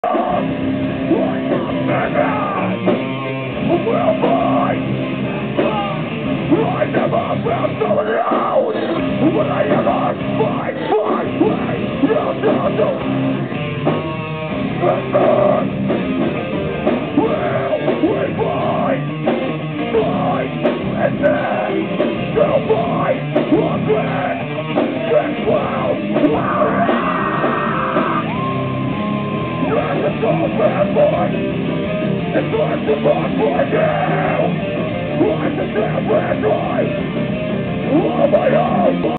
I never felt so loud when I ever fight no, and then will we fight, and then the fight again, and let the soul bad boy, it's like the rock for you. Like the damn red light, oh my own.